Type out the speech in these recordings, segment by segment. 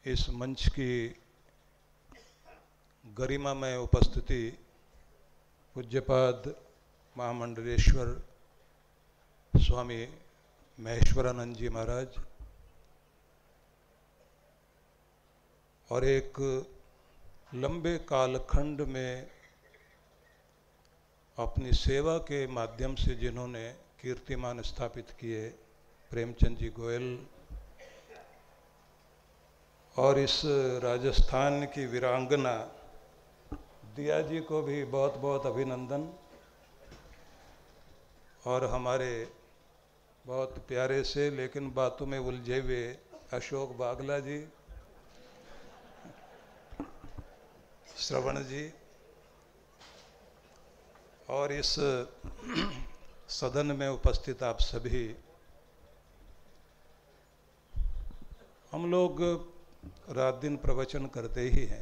इस मंच की गरिमा में उपस्थिति पूज्यपाद महामंडलेश्वर स्वामी महेश्वरानंद जी महाराज और एक लंबे कालखंड में अपनी सेवा के माध्यम से जिन्होंने कीर्तिमान स्थापित किए प्रेमचंद जी गोयल और इस राजस्थान की वीरांगना दिया जी को भी बहुत बहुत अभिनंदन और हमारे बहुत प्यारे से लेकिन बातों में उलझे हुए अशोक बागला जी, श्रवण जी और इस सदन में उपस्थित आप सभी। हम लोग रात दिन प्रवचन करते ही हैं,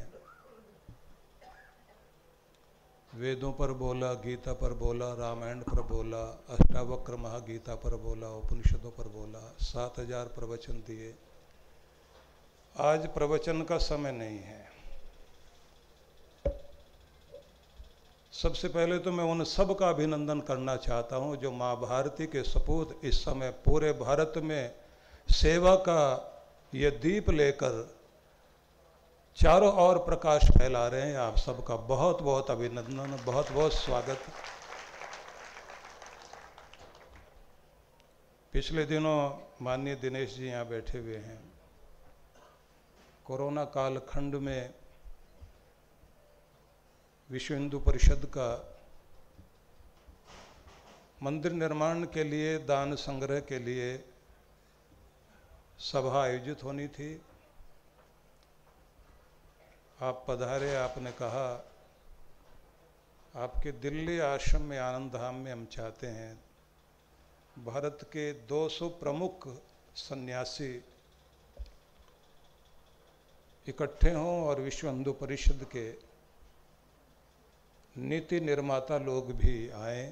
वेदों पर बोला, गीता पर बोला, रामायण पर बोला, अष्टावक्र महागीता पर बोला, उपनिषदों पर बोला, 7000 प्रवचन दिए। आज प्रवचन का समय नहीं है। सबसे पहले तो मैं उन सब का अभिनंदन करना चाहता हूं जो माँ भारती के सपूत इस समय पूरे भारत में सेवा का ये दीप लेकर चारों ओर प्रकाश फैला रहे हैं। आप सबका बहुत बहुत अभिनंदन, बहुत बहुत स्वागत। पिछले दिनों माननीय दिनेश जी यहाँ बैठे हुए हैं। कोरोना कालखंड में विश्व हिंदू परिषद का मंदिर निर्माण के लिए, दान संग्रह के लिए सभा आयोजित होनी थी। आप पधारे, आपने कहा आपके दिल्ली आश्रम में, आनंद धाम में हम चाहते हैं भारत के 200 प्रमुख सन्यासी इकट्ठे हों और विश्व हिंदू परिषद के नीति निर्माता लोग भी आएं,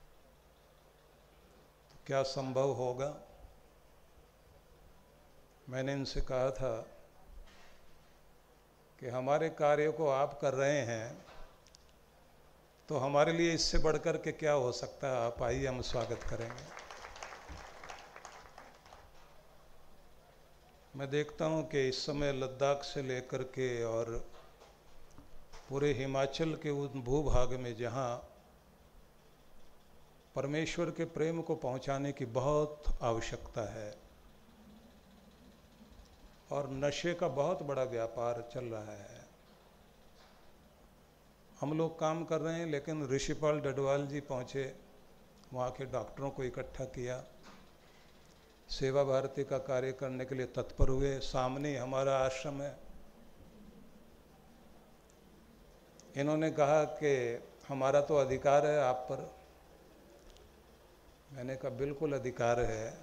तो क्या संभव होगा? मैंने इनसे कहा था कि हमारे कार्य को आप कर रहे हैं तो हमारे लिए इससे बढ़कर के क्या हो सकता है। आप आइए, हम स्वागत करेंगे। मैं देखता हूं कि इस समय लद्दाख से लेकर के और पूरे हिमाचल के उन भूभाग में जहां परमेश्वर के प्रेम को पहुंचाने की बहुत आवश्यकता है और नशे का बहुत बड़ा व्यापार चल रहा है। हम लोग काम कर रहे हैं, लेकिन ऋषिपाल डडवाल जी पहुंचे, वहाँ के डॉक्टरों को इकट्ठा किया, सेवा भारती का कार्य करने के लिए तत्पर हुए। सामने हमारा आश्रम है। इन्होंने कहा कि हमारा तो अधिकार है आप पर। मैंने कहा बिल्कुल अधिकार है।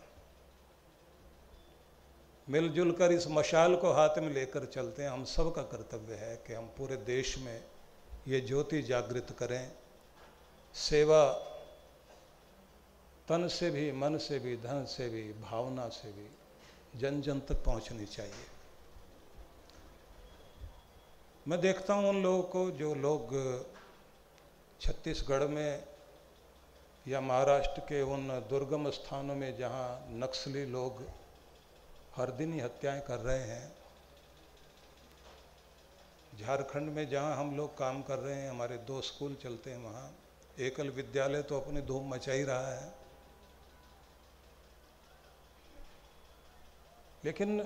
मिलजुल कर इस मशाल को हाथ में लेकर चलते हैं। हम सब का कर्तव्य है कि हम पूरे देश में ये ज्योति जागृत करें। सेवा तन से भी, मन से भी, धन से भी, भावना से भी जन जन तक पहुंचनी चाहिए। मैं देखता हूं उन लोगों को जो लोग छत्तीसगढ़ में या महाराष्ट्र के उन दुर्गम स्थानों में जहां नक्सली लोग हर दिन ही हत्याएं कर रहे हैं, झारखंड में जहां हम लोग काम कर रहे हैं, हमारे 2 स्कूल चलते हैं, वहां एकल विद्यालय तो अपनी धूम मचा ही रहा है। लेकिन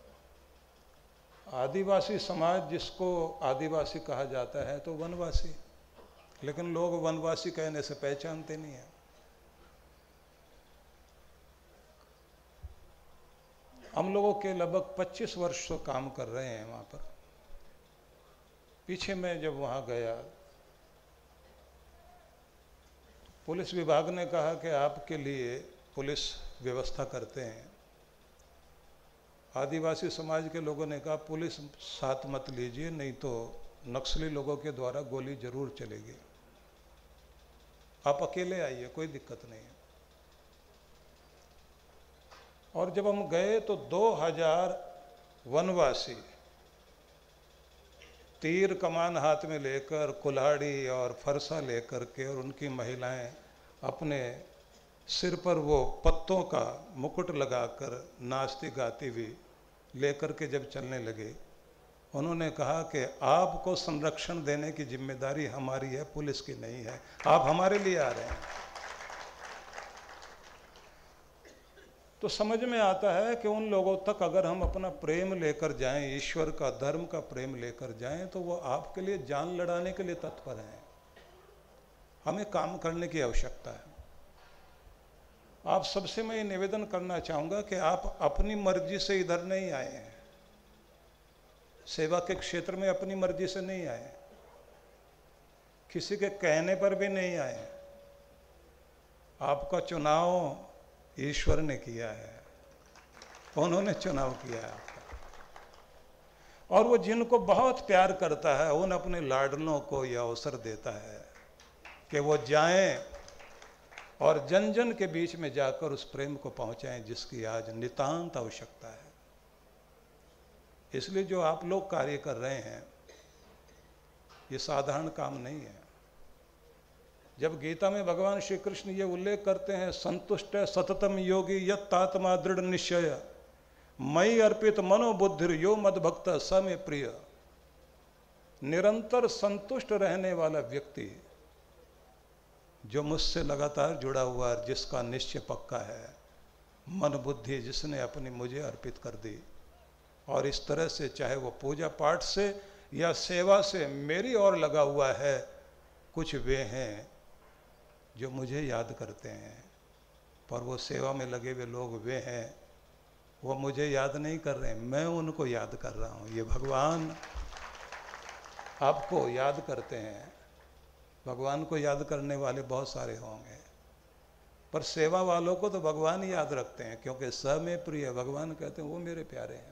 आदिवासी समाज, जिसको आदिवासी कहा जाता है, तो वनवासी, लेकिन लोग वनवासी कहने से पहचानते नहीं हैं। हम लोगों के लगभग 25 वर्ष से काम कर रहे हैं वहाँ पर। पीछे मैं जब वहाँ गया, पुलिस विभाग ने कहा कि आपके लिए पुलिस व्यवस्था करते हैं। आदिवासी समाज के लोगों ने कहा पुलिस साथ मत लीजिए, नहीं तो नक्सली लोगों के द्वारा गोली जरूर चलेगी, आप अकेले आइए, कोई दिक्कत नहीं है। और जब हम गए तो 2000 वनवासी तीर कमान हाथ में लेकर, कुल्हाड़ी और फरसा लेकर के, और उनकी महिलाएं अपने सिर पर वो पत्तों का मुकुट लगाकर नाचती गाती हुई लेकर के जब चलने लगे, उन्होंने कहा कि आपको संरक्षण देने की जिम्मेदारी हमारी है, पुलिस की नहीं है, आप हमारे लिए आ रहे हैं। तो समझ में आता है कि उन लोगों तक अगर हम अपना प्रेम लेकर जाएं, ईश्वर का, धर्म का प्रेम लेकर जाएं, तो वो आपके लिए जान लड़ाने के लिए तत्पर हैं। हमें काम करने की आवश्यकता है। आप सबसे मैं ये निवेदन करना चाहूँगा कि आप अपनी मर्जी से इधर नहीं आए हैं, सेवा के क्षेत्र में अपनी मर्जी से नहीं आए, किसी के कहने पर भी नहीं आए। आपका चुनाव ईश्वर ने किया है, उन्होंने चुनाव किया है आपका। और वो जिनको बहुत प्यार करता है उन अपने लाडलों को यह अवसर देता है कि वो जाएं और जन जन के बीच में जाकर उस प्रेम को पहुंचाएं जिसकी आज नितांत आवश्यकता है। इसलिए जो आप लोग कार्य कर रहे हैं ये साधारण काम नहीं है। जब गीता में भगवान श्री कृष्ण ये उल्लेख करते हैं, संतुष्ट सततम योगी यत्तात्मा दृढ़ निश्चय मयि अर्पित मनोबुद्धिर यो मद्भक्त स मे प्रिय, निरंतर संतुष्ट रहने वाला व्यक्ति जो मुझसे लगातार जुड़ा हुआ है, जिसका निश्चय पक्का है, मन बुद्धि जिसने अपनी मुझे अर्पित कर दी, और इस तरह से चाहे वो पूजा पाठ से या सेवा से मेरी ओर लगा हुआ है, कुछ वे हैं जो मुझे याद करते हैं, पर वो सेवा में लगे हुए लोग वे हैं, वो मुझे याद नहीं कर रहे हैं, मैं उनको याद कर रहा हूँ। ये भगवान आपको याद करते हैं। भगवान को याद करने वाले बहुत सारे होंगे, पर सेवा वालों को तो भगवान ही याद रखते हैं, क्योंकि स में प्रिय, भगवान कहते हैं वो मेरे प्यारे हैं।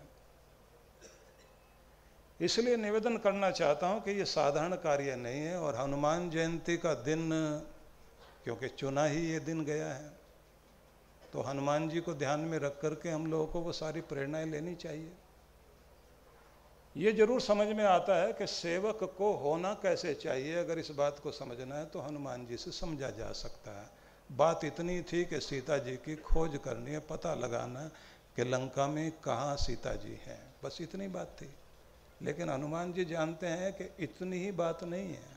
इसलिए निवेदन करना चाहता हूँ कि ये साधारण कार्य नहीं है। और हनुमान जयंती का दिन, क्योंकि चुना ही ये दिन गया है, तो हनुमान जी को ध्यान में रख करके हम लोगों को वो सारी प्रेरणाएं लेनी चाहिए। ये जरूर समझ में आता है कि सेवक को होना कैसे चाहिए। अगर इस बात को समझना है तो हनुमान जी से समझा जा सकता है। बात इतनी थी कि सीता जी की खोज करनी है, पता लगाना कि लंका में कहाँ सीता जी हैं, बस इतनी बात थी। लेकिन हनुमान जी जानते हैं कि इतनी ही बात नहीं है।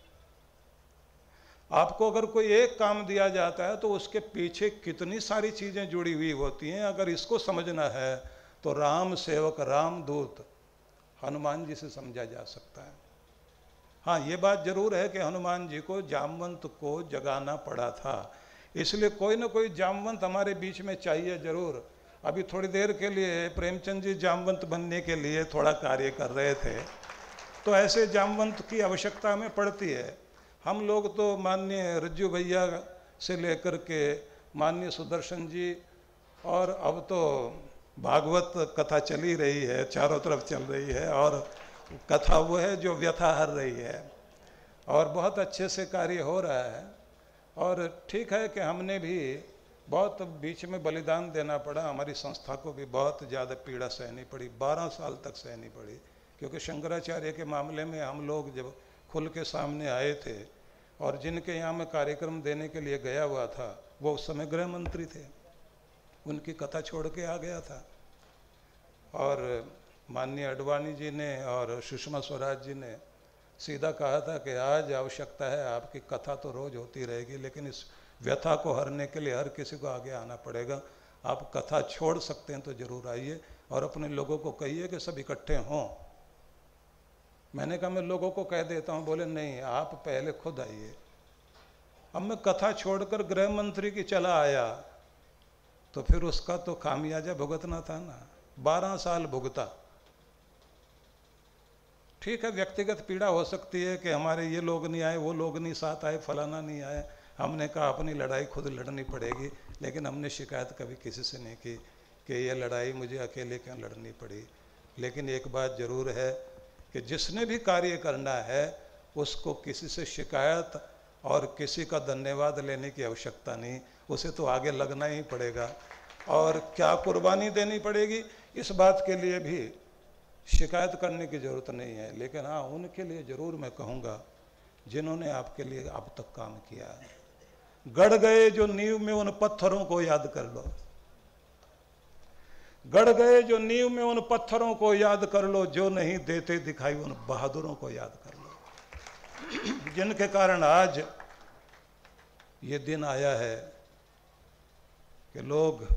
आपको अगर कोई एक काम दिया जाता है तो उसके पीछे कितनी सारी चीजें जुड़ी हुई होती हैं। अगर इसको समझना है तो राम सेवक, राम दूत हनुमान जी से समझा जा सकता है। हाँ, ये बात जरूर है कि हनुमान जी को जामवंत को जगाना पड़ा था, इसलिए कोई ना कोई जामवंत हमारे बीच में चाहिए जरूर। अभी थोड़ी देर के लिए प्रेमचंद जी जामवंत बनने के लिए थोड़ा कार्य कर रहे थे, तो ऐसे जामवंत की आवश्यकता हमें पड़ती है। हम लोग तो माननीय रज्जू भैया से लेकर के माननीय सुदर्शन जी, और अब तो भागवत कथा चली रही है, चारों तरफ चल रही है, और कथा वो है जो व्यथा हर रही है, और बहुत अच्छे से कार्य हो रहा है। और ठीक है कि हमने भी बहुत बीच में बलिदान देना पड़ा, हमारी संस्था को भी बहुत ज़्यादा पीड़ा सहनी पड़ी, 12 साल तक सहनी पड़ी, क्योंकि शंकराचार्य के मामले में हम लोग जब खुल के सामने आए थे, और जिनके यहाँ मैं कार्यक्रम देने के लिए गया हुआ था वो उस समय गृह मंत्री थे, उनकी कथा छोड़ के आ गया था। और माननीय अडवाणी जी ने और सुषमा स्वराज जी ने सीधा कहा था कि आज आवश्यकता है आपकी कथा तो रोज़ होती रहेगी, लेकिन इस व्यथा को हरने के लिए हर किसी को आगे आना पड़ेगा। आप कथा छोड़ सकते हैं तो ज़रूर आइए, और अपने लोगों को कहिए कि सब इकट्ठे हों। मैंने कहा मैं लोगों को कह देता हूँ, बोले नहीं आप पहले खुद आइए। अब मैं कथा छोड़कर गृह मंत्री की चला आया तो फिर उसका तो खामियाजा भुगतना था ना, 12 साल भुगता। ठीक है, व्यक्तिगत पीड़ा हो सकती है कि हमारे ये लोग नहीं आए, वो लोग नहीं साथ आए, फलाना नहीं आए। हमने कहा अपनी लड़ाई खुद लड़नी पड़ेगी, लेकिन हमने शिकायत कभी किसी से नहीं की कि ये लड़ाई मुझे अकेले क्यों लड़नी पड़ी। लेकिन एक बात ज़रूर है कि जिसने भी कार्य करना है उसको किसी से शिकायत और किसी का धन्यवाद लेने की आवश्यकता नहीं, उसे तो आगे लगना ही पड़ेगा। और क्या कुर्बानी देनी पड़ेगी, इस बात के लिए भी शिकायत करने की ज़रूरत नहीं है, लेकिन हाँ उनके लिए ज़रूर मैं कहूँगा जिन्होंने आपके लिए अब तक काम किया। गड़ गए जो नींव में उन पत्थरों को याद कर लो, गड़ गए जो नींव में उन पत्थरों को याद कर लो, जो नहीं देते दिखाई उन बहादुरों को याद कर लो, जिनके कारण आज ये दिन आया है कि लोग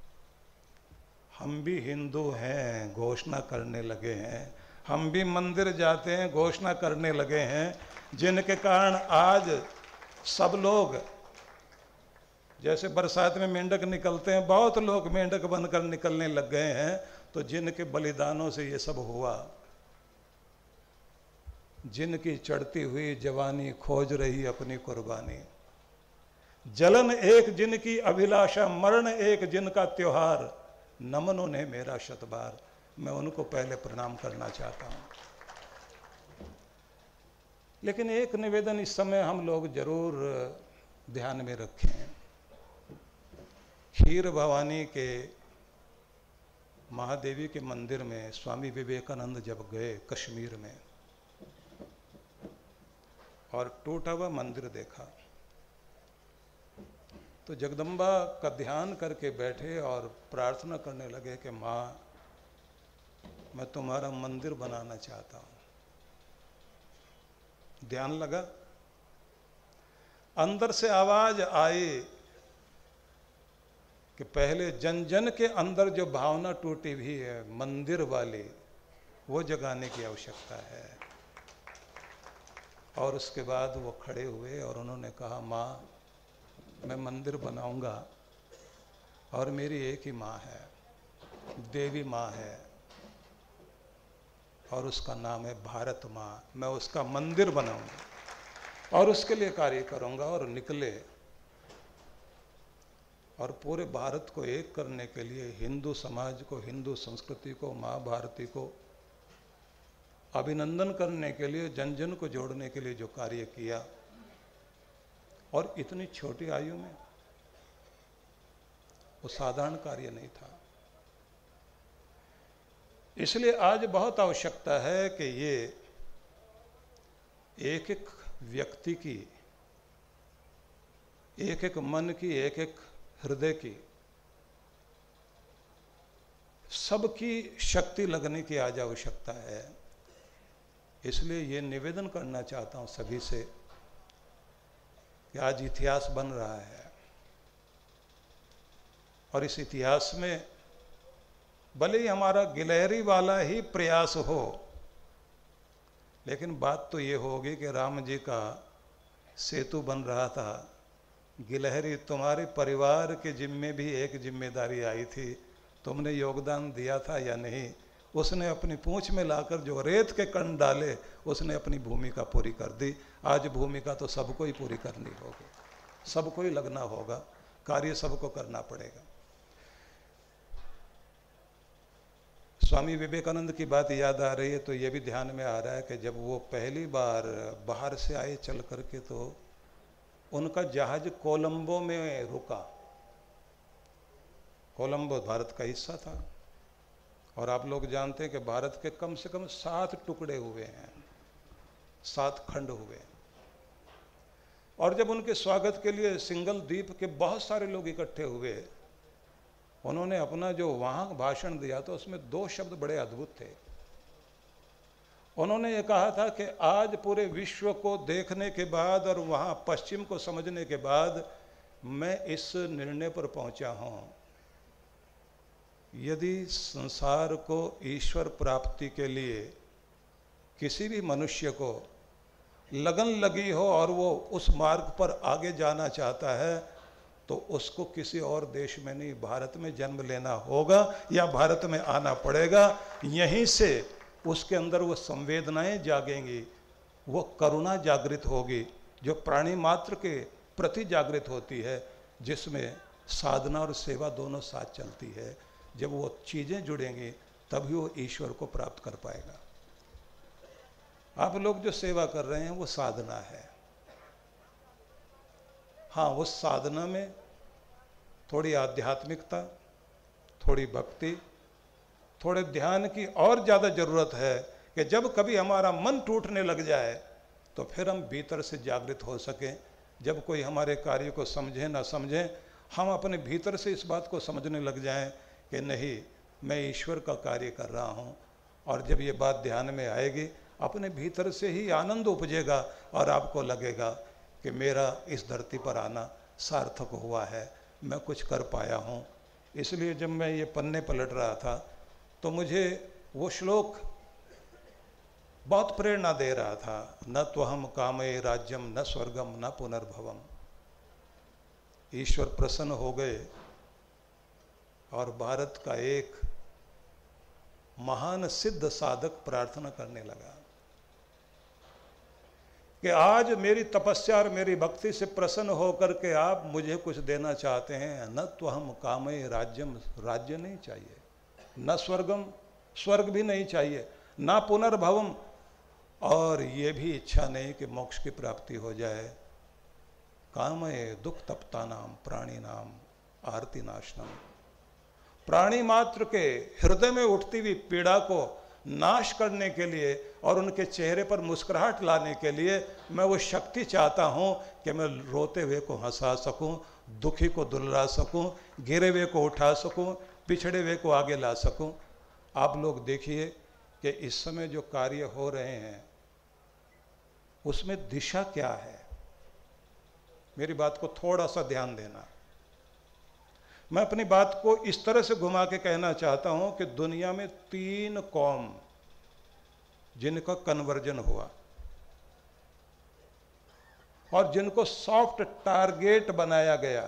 हम भी हिंदू हैं घोषणा करने लगे हैं, हम भी मंदिर जाते हैं घोषणा करने लगे हैं, जिनके कारण आज सब लोग जैसे बरसात में मेंढक निकलते हैं, बहुत लोग मेंढक बनकर निकलने लग गए हैं। तो जिनके बलिदानों से ये सब हुआ, जिनकी चढ़ती हुई जवानी खोज रही अपनी कुर्बानी, जलन एक जिनकी अभिलाषा, मरण एक जिनका त्योहार, नमन उन्हें मेरा शतबार, मैं उनको पहले प्रणाम करना चाहता हूं। लेकिन एक निवेदन इस समय हम लोग जरूर ध्यान में रखें। खीर भवानी के महादेवी के मंदिर में स्वामी विवेकानंद जब गए कश्मीर में और टूटा हुआ मंदिर देखा, तो जगदम्बा का ध्यान करके बैठे और प्रार्थना करने लगे कि माँ मैं तुम्हारा मंदिर बनाना चाहता हूँ। ध्यान लगा, अंदर से आवाज आई कि पहले जन जन के अंदर जो भावना टूटी हुई है मंदिर वाली, वो जगाने की आवश्यकता है। और उसके बाद वो खड़े हुए और उन्होंने कहा माँ मैं मंदिर बनाऊंगा और मेरी एक ही माँ है, देवी माँ है और उसका नाम है भारत माँ, मैं उसका मंदिर बनाऊंगा और उसके लिए कार्य करूंगा। और निकले और पूरे भारत को एक करने के लिए, हिंदू समाज को, हिंदू संस्कृति को, माँ भारती को अभिनंदन करने के लिए, जन जन को जोड़ने के लिए जो कार्य किया, और इतनी छोटी आयु में, वो साधारण कार्य नहीं था। इसलिए आज बहुत आवश्यकता है कि ये एक एक व्यक्ति की, एक एक मन की, एक एक हृदय की, सबकी शक्ति लगने की आज आवश्यकता है। इसलिए ये निवेदन करना चाहता हूं सभी से कि आज इतिहास बन रहा है और इस इतिहास में भले ही हमारा गिलहरी वाला ही प्रयास हो, लेकिन बात तो ये होगी कि राम जी का सेतु बन रहा था, गिलहरी तुम्हारे परिवार के जिम्मे भी एक जिम्मेदारी आई थी, तुमने योगदान दिया था या नहीं? उसने अपनी पूंछ में लाकर जो रेत के कण डाले, उसने अपनी भूमिका पूरी कर दी। आज भूमिका तो सबको ही पूरी करनी होगी, सबको ही लगना होगा, कार्य सबको करना पड़ेगा। स्वामी विवेकानंद की बात याद आ रही है तो ये भी ध्यान में आ रहा है कि जब वो पहली बार बाहर से आए चल करके, तो उनका जहाज कोलंबो में रुका। कोलंबो भारत का हिस्सा था और आप लोग जानते हैं कि भारत के कम से कम 7 टुकड़े हुए हैं, 7 खंड हुए। और जब उनके स्वागत के लिए सिंगल द्वीप के बहुत सारे लोग इकट्ठे हुए, उन्होंने अपना जो वहाँ भाषण दिया तो उसमें 2 शब्द बड़े अद्भुत थे। उन्होंने ये कहा था कि आज पूरे विश्व को देखने के बाद और वहाँ पश्चिम को समझने के बाद मैं इस निर्णय पर पहुँचा हूँ, यदि संसार को ईश्वर प्राप्ति के लिए किसी भी मनुष्य को लगन लगी हो और वो उस मार्ग पर आगे जाना चाहता है, तो उसको किसी और देश में नहीं, भारत में जन्म लेना होगा या भारत में आना पड़ेगा। यहीं से उसके अंदर वो संवेदनाएं जागेंगी, वो करुणा जागृत होगी जो प्राणी मात्र के प्रति जागृत होती है, जिसमें साधना और सेवा दोनों साथ चलती है। जब वो चीज़ें जुड़ेंगी तभी वो ईश्वर को प्राप्त कर पाएगा। आप लोग जो सेवा कर रहे हैं वो साधना है। हाँ, उस साधना में थोड़ी आध्यात्मिकता, थोड़ी भक्ति, थोड़े ध्यान की और ज़्यादा ज़रूरत है कि जब कभी हमारा मन टूटने लग जाए तो फिर हम भीतर से जागृत हो सकें। जब कोई हमारे कार्य को समझे ना समझे, हम अपने भीतर से इस बात को समझने लग जाएं कि नहीं, मैं ईश्वर का कार्य कर रहा हूँ। और जब ये बात ध्यान में आएगी, अपने भीतर से ही आनंद उपजेगा और आपको लगेगा कि मेरा इस धरती पर आना सार्थक हुआ है, मैं कुछ कर पाया हूँ। इसलिए जब मैं ये पन्ने पलट रहा था तो मुझे वो श्लोक बहुत प्रेरणा दे रहा था, न तो हम कामये राज्यम न स्वर्गम न पुनर्भवम। ईश्वर प्रसन्न हो गए और भारत का एक महान सिद्ध साधक प्रार्थना करने लगा कि आज मेरी तपस्या और मेरी भक्ति से प्रसन्न होकर के आप मुझे कुछ देना चाहते हैं। न तो हम कामये राज्यम, राज्य नहीं चाहिए, न स्वर्गम, स्वर्ग भी नहीं चाहिए, न पुनर्भवम, और ये भी इच्छा नहीं कि मोक्ष की प्राप्ति हो जाए। कामये दुख तप्ता नाम प्राणी नाम आरती नाशनम। प्राणी मात्र के हृदय में उठती हुई पीड़ा को नाश करने के लिए और उनके चेहरे पर मुस्कुराहट लाने के लिए मैं वो शक्ति चाहता हूँ कि मैं रोते हुए को हंसा सकूँ, दुखी को दुलरा सकूँ, गिरे हुए को उठा सकूँ, पिछड़े हुए को आगे ला सकूँ। आप लोग देखिए कि इस समय जो कार्य हो रहे हैं उसमें दिशा क्या है। मेरी बात को थोड़ा सा ध्यान देना। मैं अपनी बात को इस तरह से घुमा के कहना चाहता हूं कि दुनिया में 3 कौम जिनका कन्वर्जन हुआ और जिनको सॉफ्ट टारगेट बनाया गया,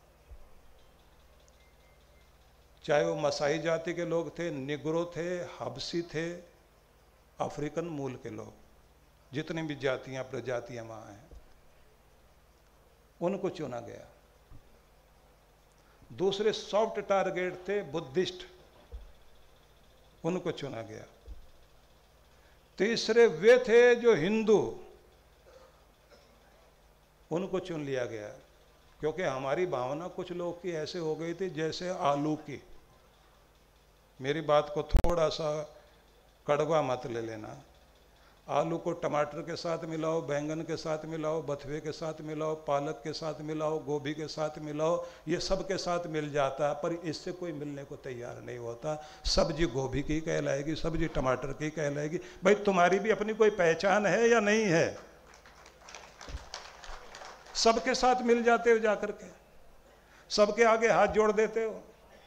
चाहे वो मसाई जाति के लोग थे, निग्रो थे, हबसी थे, अफ्रीकन मूल के लोग, जितनी भी जातियां प्रजातियां वहां हैं, उनको चुना गया। दूसरे सॉफ्ट टारगेट थे बुद्धिस्ट, उनको चुना गया। तीसरे वे थे जो हिंदू, उनको चुन लिया गया। क्योंकि हमारी भावना कुछ लोग की ऐसे हो गई थी जैसे आलू की। मेरी बात को थोड़ा सा कड़वा मत ले लेना। आलू को टमाटर के साथ मिलाओ, बैंगन के साथ मिलाओ, बथुए के साथ मिलाओ, पालक के साथ मिलाओ, गोभी के साथ मिलाओ, ये सब के साथ मिल जाता है, पर इससे कोई मिलने को तैयार नहीं होता। सब्जी गोभी की कहलाएगी, सब्जी टमाटर की कहलाएगी। भाई तुम्हारी भी अपनी कोई पहचान है या नहीं है? सबके साथ मिल जाते हो जाकर के, सबके आगे हाथ जोड़ देते हो।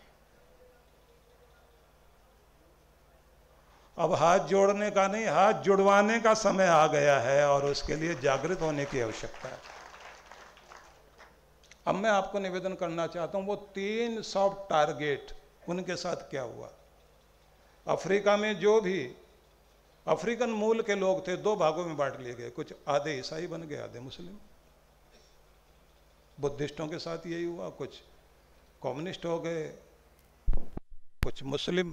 अब हाथ जोड़ने का नहीं, हाथ जुड़वाने का समय आ गया है और उसके लिए जागृत होने की आवश्यकता है। अब मैं आपको निवेदन करना चाहता हूं, वो 3 सॉफ्ट टारगेट, उनके साथ क्या हुआ। अफ्रीका में जो भी अफ्रीकन मूल के लोग थे 2 भागों में बांट लिए गए। कुछ आधे ईसाई बन गए, आधे मुस्लिम। बुद्धिस्टों के साथ यही हुआ, कुछ कम्युनिस्ट हो गए, कुछ मुस्लिम।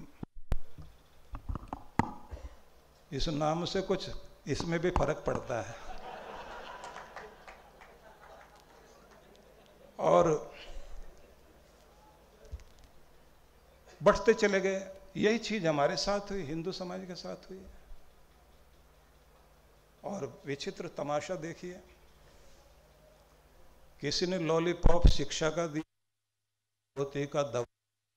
इस नाम से कुछ इसमें भी फर्क पड़ता है। और बढ़ते चले गए। यही चीज हमारे साथ हुई, हिंदू समाज के साथ हुई। और विचित्र तमाशा देखिए, किसी ने लॉलीपॉप शिक्षा का दिया, धोती का दवा,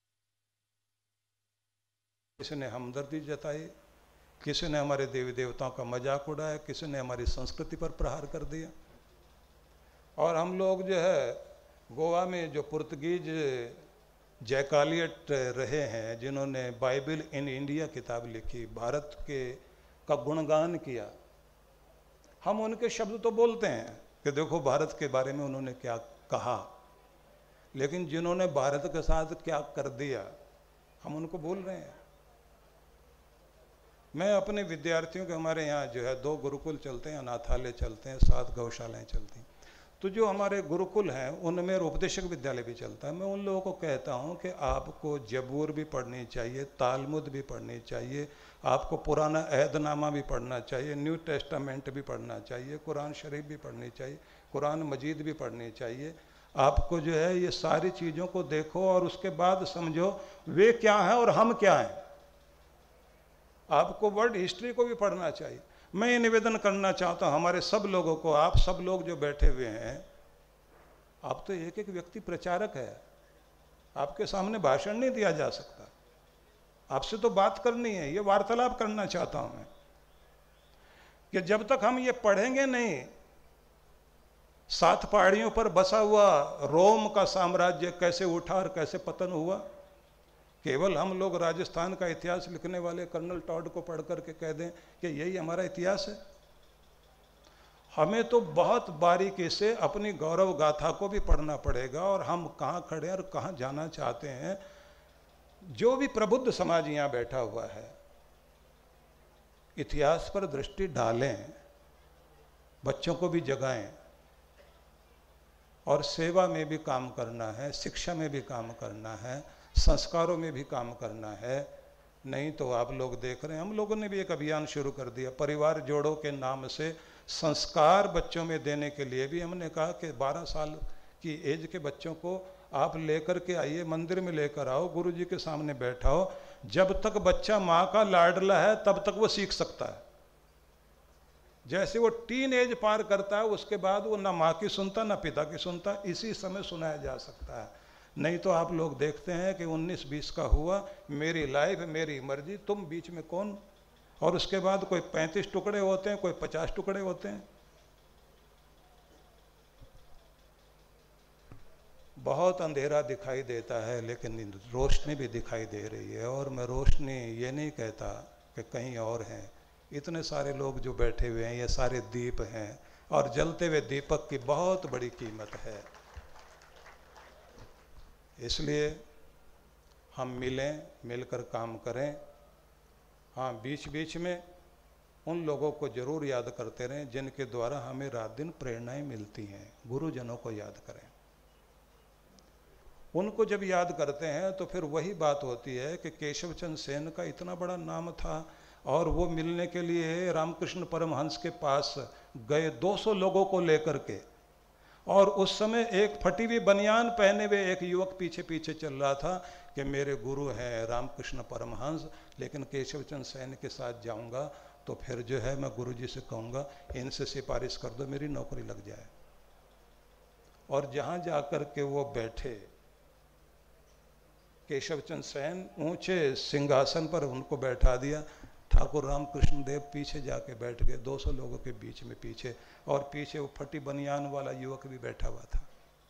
किसी ने हमदर्दी जताई, किसी ने हमारे देवी देवताओं का मजाक उड़ाया, किसी ने हमारी संस्कृति पर प्रहार कर दिया। और हम लोग जो है गोवा में जो पुर्तगीज जैकालियट रहे हैं, जिन्होंने बाइबल इन इंडिया किताब लिखी, भारत के का गुणगान किया, हम उनके शब्द तो बोलते हैं कि देखो भारत के बारे में उन्होंने क्या कहा, लेकिन जिन्होंने भारत के साथ क्या कर दिया हम उनको बोल रहे हैं। मैं अपने विद्यार्थियों के, हमारे यहाँ जो है 2 गुरुकुल चलते हैं, अनाथालय चलते हैं, 7 गौशालाएँ चलती हैं। तो जो हमारे गुरुकुल हैं उनमें उपदेशक विद्यालय भी चलता है। मैं उन लोगों को कहता हूँ कि आपको जबूर भी पढ़नी चाहिए, तालमुद भी पढ़नी चाहिए, आपको पुराना अहदनामा भी पढ़ना चाहिए, न्यू टेस्टामेंट भी पढ़ना चाहिए, कुरान शरीफ भी पढ़नी चाहिए, कुरान मजीद भी पढ़नी चाहिए। आपको जो है ये सारी चीज़ों को देखो और उसके बाद समझो वे क्या हैं और हम क्या हैं। आपको वर्ल्ड हिस्ट्री को भी पढ़ना चाहिए। मैं ये निवेदन करना चाहता हूँ हमारे सब लोगों को, आप सब लोग जो बैठे हुए हैं, आप तो एक एक व्यक्ति प्रचारक है, आपके सामने भाषण नहीं दिया जा सकता, आपसे तो बात करनी है, ये वार्तालाप करना चाहता हूँ मैं कि जब तक हम ये पढ़ेंगे नहीं, 7 पहाड़ियों पर बसा हुआ रोम का साम्राज्य कैसे उठा और कैसे पतन हुआ, केवल हम लोग राजस्थान का इतिहास लिखने वाले कर्नल टॉड को पढ़ करके कह दें कि यही हमारा इतिहास है। हमें तो बहुत बारीकी से अपनी गौरव गाथा को भी पढ़ना पड़ेगा और हम कहाँ खड़े हैं और कहाँ जाना चाहते हैं। जो भी प्रबुद्ध समाज यहाँ बैठा हुआ है, इतिहास पर दृष्टि डालें, बच्चों को भी जगाएं और सेवा में भी काम करना है, शिक्षा में भी काम करना है, संस्कारों में भी काम करना है। नहीं तो आप लोग देख रहे हैं, हम लोगों ने भी एक अभियान शुरू कर दिया, परिवार जोड़ो के नाम से संस्कार बच्चों में देने के लिए भी हमने कहा कि 12 साल की एज के बच्चों को आप लेकर के आइए, मंदिर में लेकर आओ, गुरु जी के सामने बैठाओ। जब तक बच्चा माँ का लाडला है तब तक वो सीख सकता है। जैसे वो टीन एज पार करता है उसके बाद वो ना माँ की सुनता ना पिता की सुनता, इसी समय सुनाया जा सकता है। नहीं तो आप लोग देखते हैं कि 19-20 का हुआ, मेरी लाइफ मेरी मर्जी, तुम बीच में कौन, और उसके बाद कोई 35 टुकड़े होते हैं, कोई 50 टुकड़े होते हैं। बहुत अंधेरा दिखाई देता है लेकिन रोशनी भी दिखाई दे रही है, और मैं रोशनी ये नहीं कहता कि कहीं और हैं। इतने सारे लोग जो बैठे हुए हैं, ये सारे दीप हैं, और जलते हुए दीपक की बहुत बड़ी कीमत है। इसलिए हम मिलें, मिलकर काम करें। हाँ, बीच बीच में उन लोगों को जरूर याद करते रहें जिनके द्वारा हमें रात दिन प्रेरणाएं मिलती हैं। गुरुजनों को याद करें। उनको जब याद करते हैं तो फिर वही बात होती है कि केशव चंद्र सेन का इतना बड़ा नाम था, और वो मिलने के लिए रामकृष्ण परमहंस के पास गए 200 लोगों को लेकर के, और उस समय एक फटी हुई बनियान पहने हुए एक युवक पीछे पीछे चल रहा था कि मेरे गुरु हैं रामकृष्ण परमहंस, लेकिन केशव चंद्र सेन के साथ जाऊंगा तो फिर जो है मैं गुरु जी से कहूँगा इनसे सिफारिश कर दो, मेरी नौकरी लग जाए। और जहाँ जाकर के वो बैठे, केशव चंद्र सेन ऊंचे सिंहासन पर उनको बैठा दिया, ठाकुर रामकृष्ण देव पीछे जाके बैठ गए 200 लोगों के बीच में पीछे, और पीछे वो फटी बनियान वाला युवक भी बैठा हुआ था।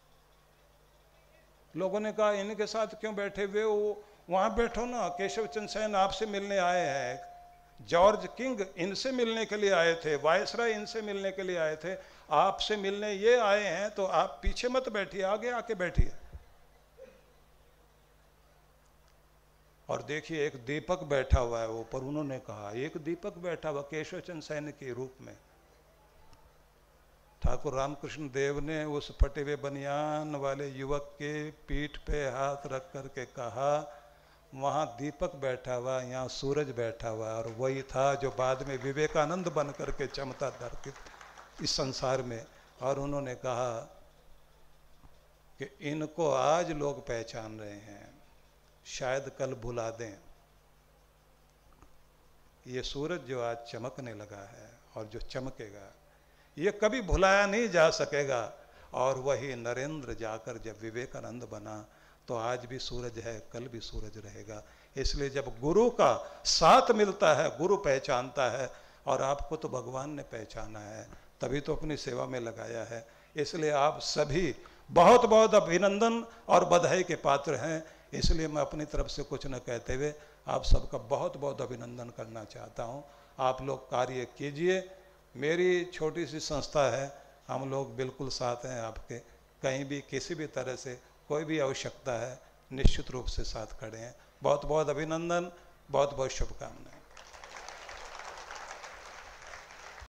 लोगों ने कहा इनके साथ क्यों बैठे हुए हो, वहां बैठो ना, केशव चंद्र सेन आपसे मिलने आए हैं, जॉर्ज किंग इनसे मिलने के लिए आए थे, वायसराय इनसे मिलने के लिए आए थे, आपसे मिलने ये आए हैं, तो आप पीछे मत बैठिए, आगे आके बैठिए। और देखिए एक दीपक बैठा हुआ है ऊपर, उन्होंने कहा एक दीपक बैठा हुआ केशव चंद्र सेन के रूप में। ठाकुर रामकृष्ण देव ने उस फटे हुए बनियान वाले युवक के पीठ पे हाथ रख करके कहा वहाँ दीपक बैठा हुआ, यहाँ सूरज बैठा हुआ, और वही था जो बाद में विवेकानंद बन करके चमता धरती इस संसार में। और उन्होंने कहा कि इनको आज लोग पहचान रहे हैं, शायद कल भुला दें। ये सूरज जो आज चमकने लगा है और जो चमकेगा, ये कभी भुलाया नहीं जा सकेगा। और वही नरेंद्र जाकर जब विवेकानंद बना तो आज भी सूरज है, कल भी सूरज रहेगा। इसलिए जब गुरु का साथ मिलता है, गुरु पहचानता है, और आपको तो भगवान ने पहचाना है, तभी तो अपनी सेवा में लगाया है। इसलिए आप सभी बहुत बहुत अभिनंदन और बधाई के पात्र हैं। इसलिए मैं अपनी तरफ से कुछ न कहते हुए आप सबका बहुत बहुत अभिनंदन करना चाहता हूँ। आप लोग कार्य कीजिए, मेरी छोटी सी संस्था है, हम लोग बिल्कुल साथ हैं आपके। कहीं भी किसी भी तरह से कोई भी आवश्यकता है, निश्चित रूप से साथ खड़े हैं। बहुत बहुत अभिनंदन, बहुत बहुत शुभकामनाएं।